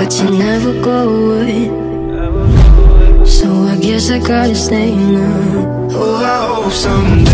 but you never go away. So I guess I gotta stay now. Oh, I hope someday